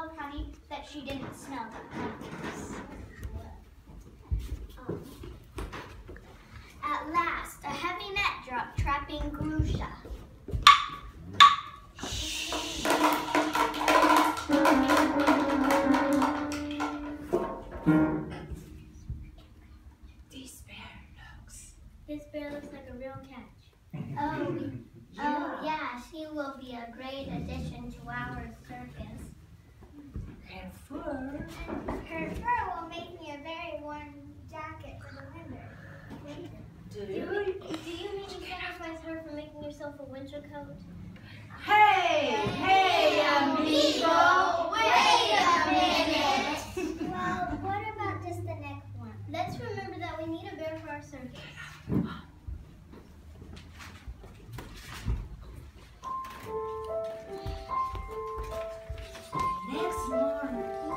of honey that she didn't smell that nice. At last, a heavy net dropped, trapping Grusha. This bear looks like a real catch. Oh yeah, she will be a great addition to our circus. And fur. Her fur will make me a very warm jacket for the winter. Do you mean to sacrifice her for making yourself a winter coat? Hey, amigo! Wait a minute! Well, what about just the next one? Let's remember that we need a bear for our circus. Next morning.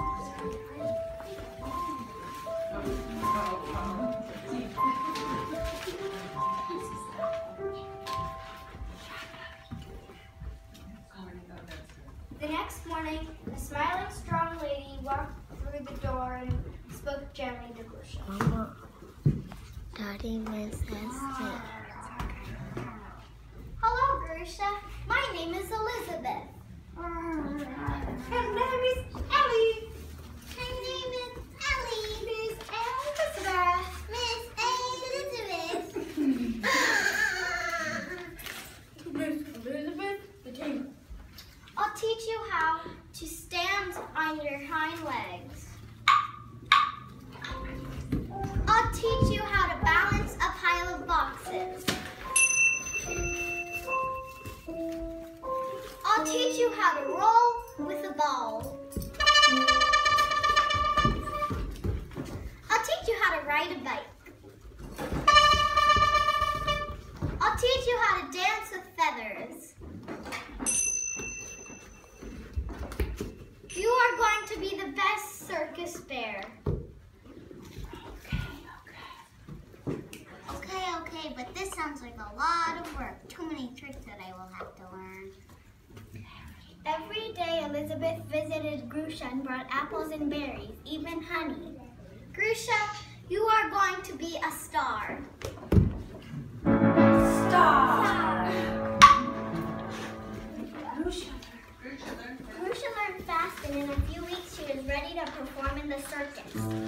The next morning, a smiling, strong lady walked through the door and spoke gently to Grusha. Mama, Daddy misses it. Hello, Grusha. My name is Elizabeth. Her name is Ellie. My name is Ellie. Miss Elizabeth. Miss Elizabeth. Miss Elizabeth, the king. I'll teach you how to stand on your hind legs. I'll teach you how to balance a pile of boxes. I'll teach you how to roll with a ball. I'll teach you how to ride a bike. I'll teach you how to dance with feathers. You are going to be the best circus bear. Okay, but this sounds like a lot of work. Too many tricks that I will have to learn. Every day, Elizabeth visited Grusha and brought apples and berries, even honey. Grusha, you are going to be a star. Star. Grusha learned fast, and in a few weeks she was ready to perform in the circus.